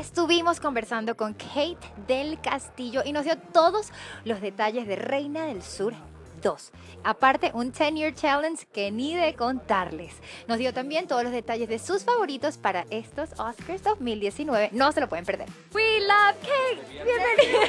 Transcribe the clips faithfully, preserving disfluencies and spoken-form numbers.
estuvimos conversando con Kate del Castillo y nos dio todos los detalles de Reina del Sur dos. Aparte, un ten year challenge que ni de contarles. Nos dio también todos los detalles de sus favoritos para estos Oscars dos mil diecinueve. No se lo pueden perder. We love Kate. Bienvenida.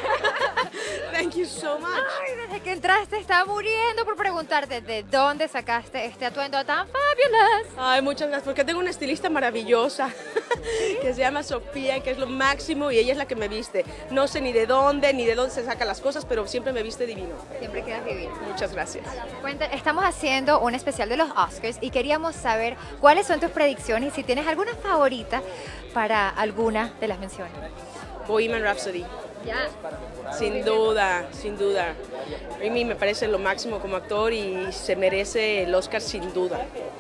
Thank you so much. Ay, desde que entraste estaba muriendo por preguntarte de dónde sacaste este atuendo tan fabulous. Ay, muchas gracias, porque tengo una estilista maravillosa que se llama Sofía, que es lo máximo, y ella es la que me viste. No sé ni de dónde, ni de dónde se saca las cosas, pero siempre me viste divino. Siempre quedas divino. Muchas gracias. Cuenta, estamos haciendo un especial de los Oscars y queríamos saber cuáles son tus predicciones y si tienes alguna favorita para alguna de las menciones. Bohemian Rhapsody. Ya. Sin duda, sin duda. A mí me parece lo máximo como actor y se merece el Oscar sin duda.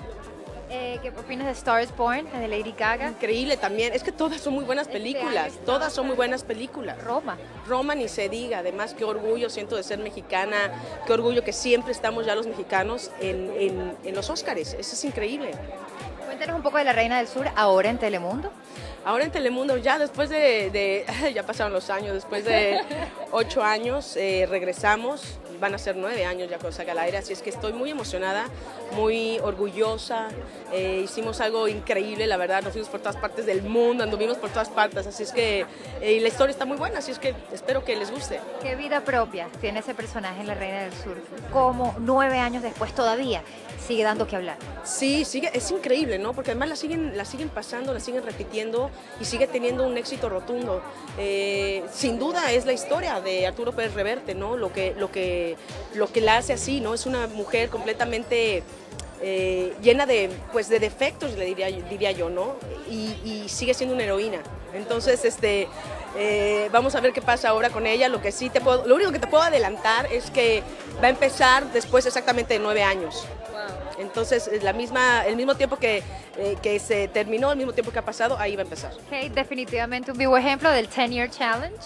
Eh, ¿Qué opinas de Star is Born, la de Lady Gaga? Increíble también. Es que todas son muy buenas películas. Este año Todas son muy buenas películas. Roma. Roma ni se diga. Además, qué orgullo siento de ser mexicana. Qué orgullo que siempre estamos ya los mexicanos en, en, en los Óscares. Eso es increíble. Cuéntanos un poco de la Reina del Sur ahora en Telemundo. Ahora en Telemundo, ya después de, de ya pasaron los años, después de ocho años eh, regresamos, van a ser nueve años ya con Saga al Aire, así es que estoy muy emocionada, muy orgullosa, eh, hicimos algo increíble, la verdad, nos fuimos por todas partes del mundo, anduvimos por todas partes, así es que eh, la historia está muy buena, así es que espero que les guste. ¿Qué vida propia tiene ese personaje en la Reina del Sur? Como nueve años después todavía sigue dando que hablar. Sí, sigue, es increíble, ¿no? Porque además la siguen, la siguen pasando, la siguen repitiendo y sigue teniendo un éxito rotundo. Eh, sin duda es la historia de Arturo Pérez Reverte, ¿no? Lo que, lo que, lo que la hace así, ¿no? Es una mujer completamente eh, llena de, pues, de defectos, le diría, diría yo, ¿no? Y, y sigue siendo una heroína. Entonces, este, eh, vamos a ver qué pasa ahora con ella. Lo que sí te puedo, lo único que te puedo adelantar es que va a empezar después exactamente de nueve años. Entonces, la misma, el mismo tiempo que, eh, que se terminó, el mismo tiempo que ha pasado, ahí va a empezar. Okay, definitivamente un vivo ejemplo del ten year challenge.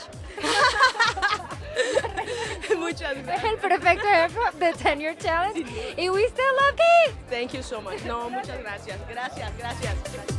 Muchas gracias. El perfecto ejemplo del ten year challenge. Y we still love Kate. Thank you so much. No, muchas gracias. Gracias, gracias.